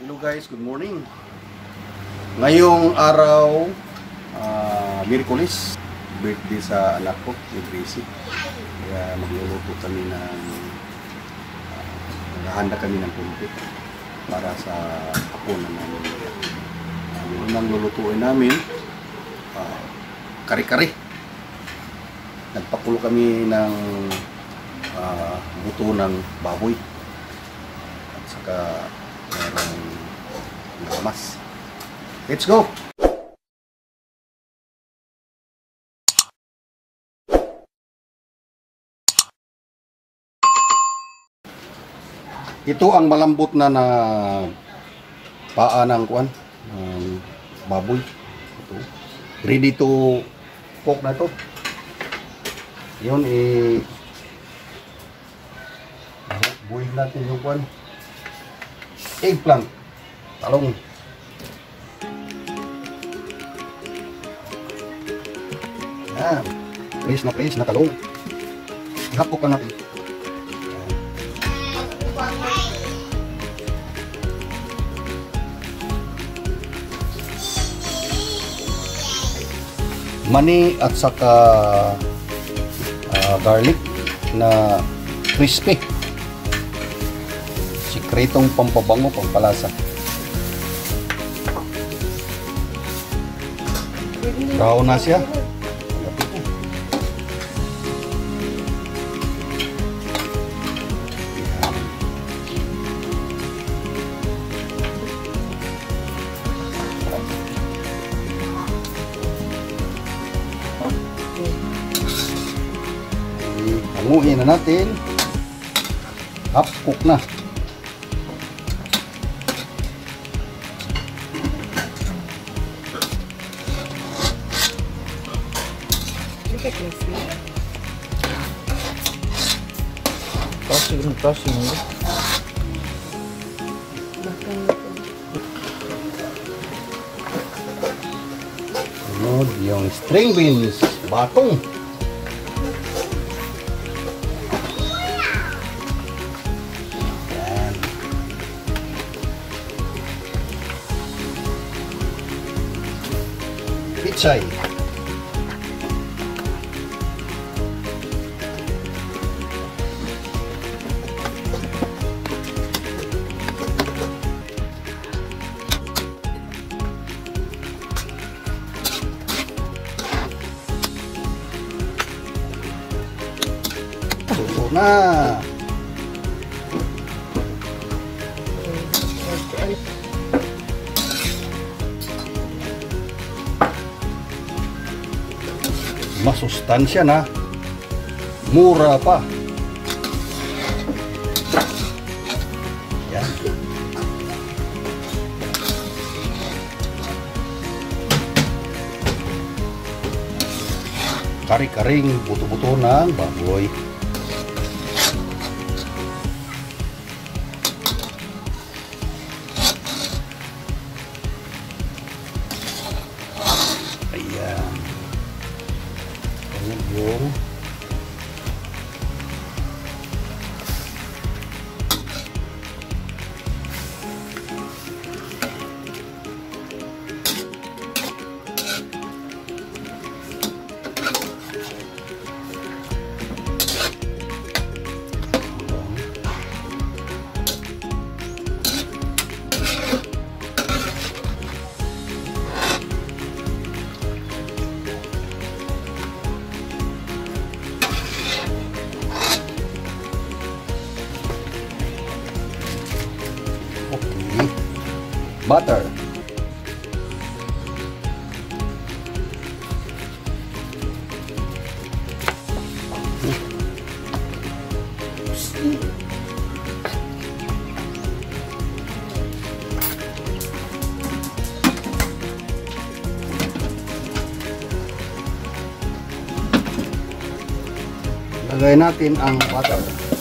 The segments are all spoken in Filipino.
Hello guys, good morning. Ngayong araw, Miyerkules, birthday sa anak ko, ni Gracie. Kaya magluluto kami ng, naghahanda kami ng punti para sa hapon namin. Yung unang lulutuin namin, kare-kare. Nagpakulo kami ng buto ng baboy. At saka merong lamas. Let's go! Ito ang malambot na paa ng baboy. Ito. Ready to cook na ito. Yun, buhay natin yung eggplant, talong. Yan, fresh na talong. Ihapok ka natin. Mani at saka garlic na crispy. Sikretong pampabango, pampalasa. Brown na siya. Hanguin na natin. Half cook na. Tossing. Sunod yung string beans, batong. Yan. Pichay. Na masustansya na, mura pa. Yan. Kari-karing buto-buto ng baboy. Yung butter. Lagay natin ang butter.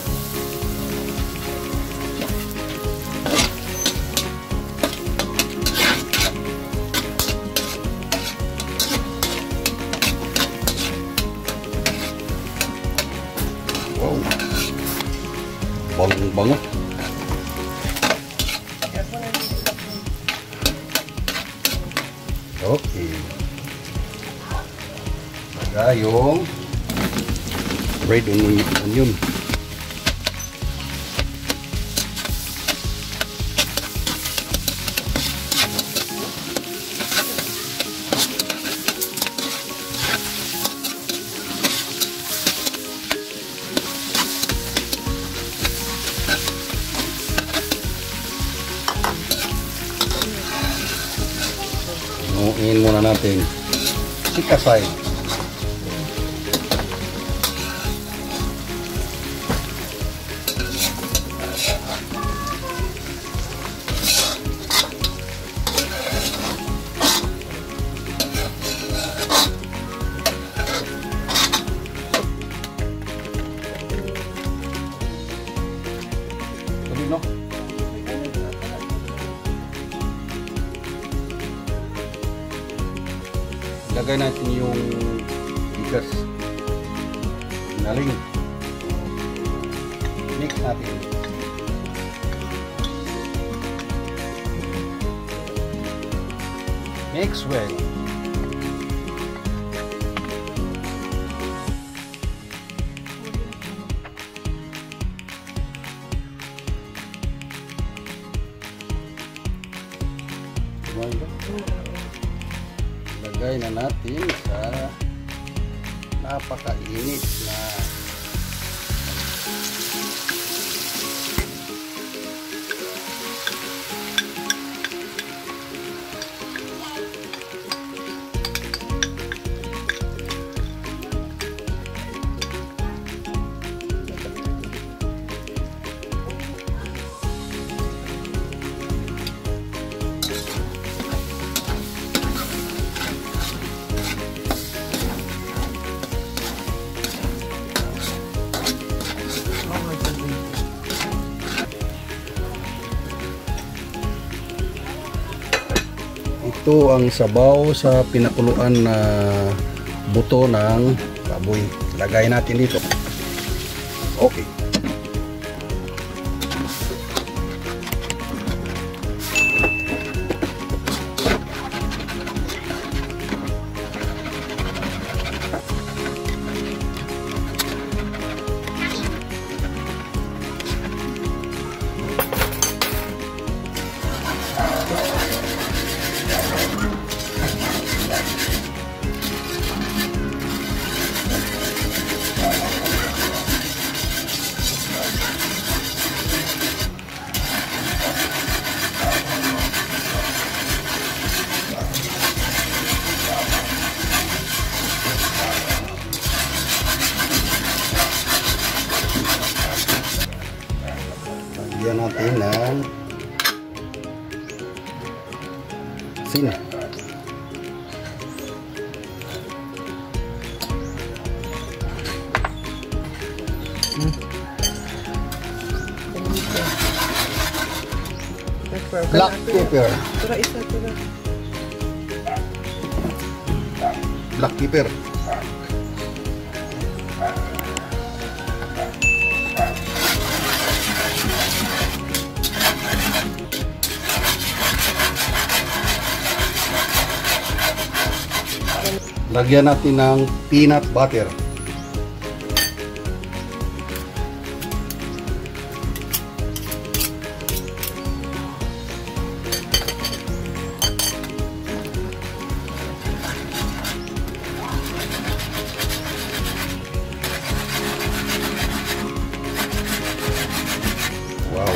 Wow. Bango-bango. Okay. Lagay yung red onion. Inuin muna natin sikasay. Tuloy, no? Lagay natin yung bigas. Naling. Mix natin. Mix well. Lagay na natin sa napakainit na ito ang sabaw sa pinakuluan na buto ng baboy. Lagay natin dito. Okay. Lagyan natin ng sina. Black pepper. Black pepper. Lagyan natin ng peanut butter. Wow.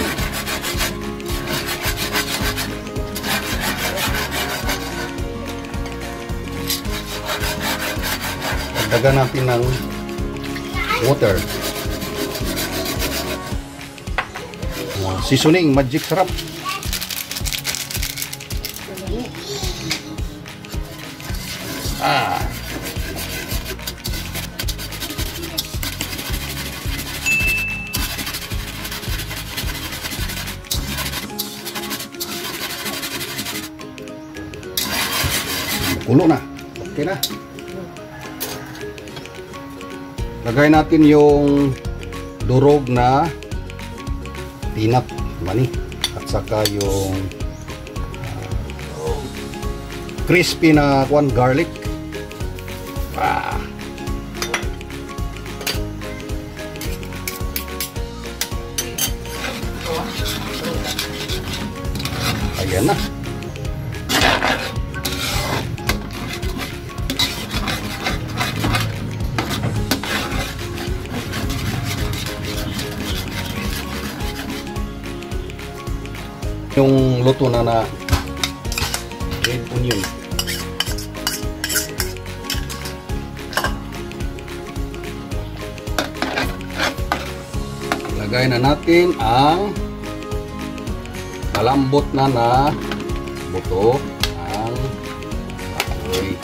Dagdagan natin ng water. Seasoning, magic sarap. Kulo na. Okay na. Lagay natin yung durog na peanut mani at saka yung crispy na kuan garlic. Ah. Ayan na. Yung luto na red onion. Lagay na natin ang malambot na buto ang baboy.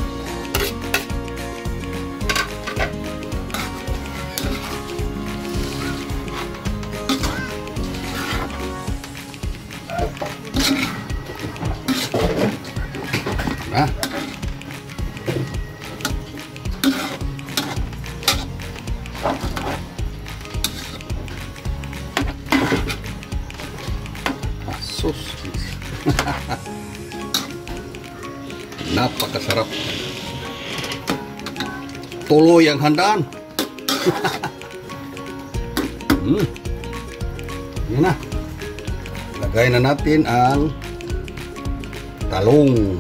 Na. Sus. Napakasarap. Tuloy ang handaan. Yan na. Lagay na natin ang talong.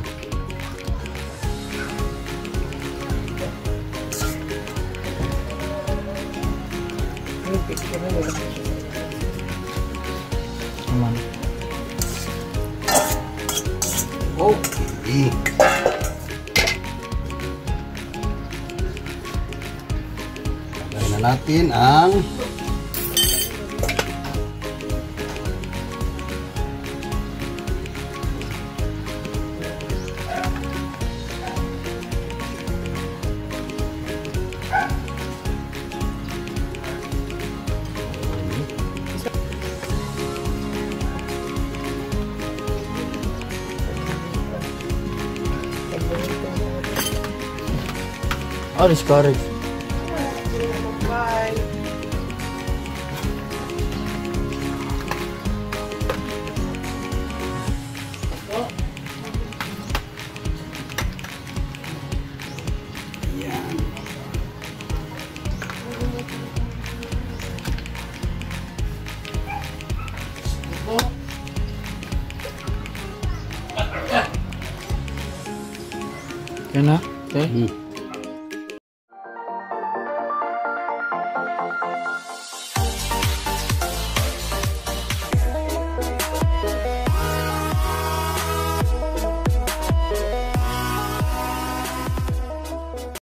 Okay. Lagay na natin ang Oh, discourage. Bye. yan. Yan na. Okay.